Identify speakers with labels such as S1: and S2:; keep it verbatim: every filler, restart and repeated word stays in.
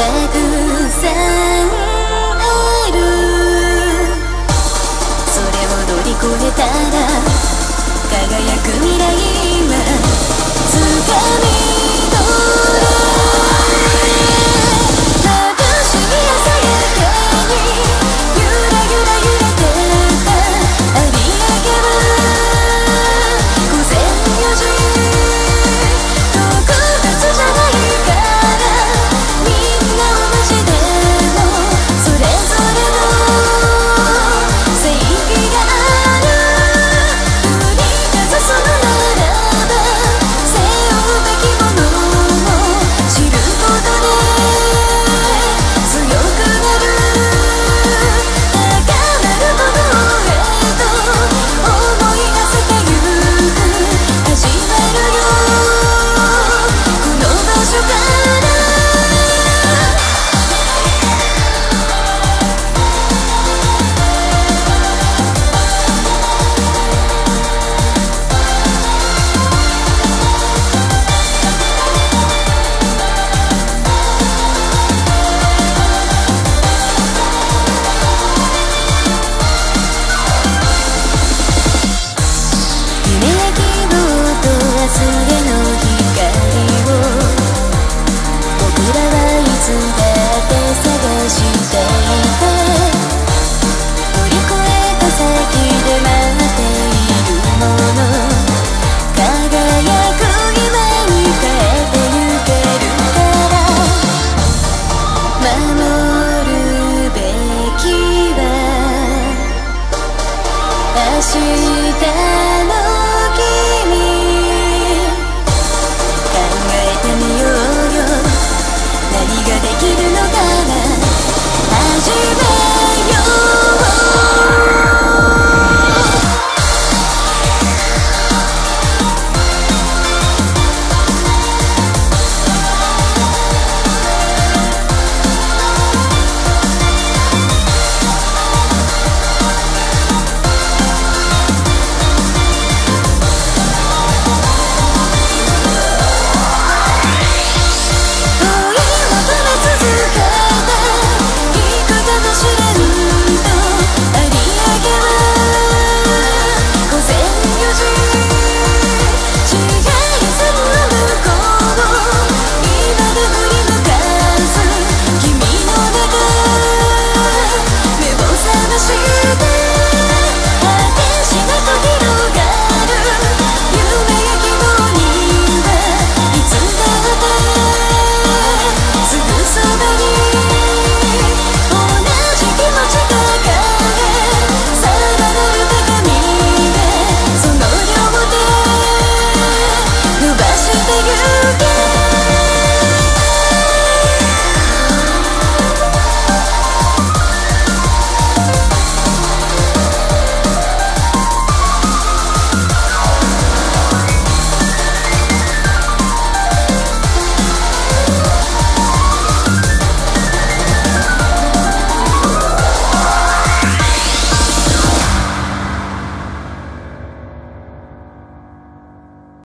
S1: くさんある。それを乗り越えたら輝く未来は掴み取れ。眩しい朝焼けにゆらゆら揺れてた有明は午前よじ。特別じゃないからみんな同じでもそれぞれの正義がある。振りかざすのならば背負うべきものを知ることで強くなる。高鳴る鼓動へと思い馳せてゆく。始まるよこの場所から。夢や希望と明日への光を僕らはいつだって探していた。乗り越えた先で待っているもの、輝く今に変えてゆけるから。守るべきは明日の君。考えてみようよ何ができるのか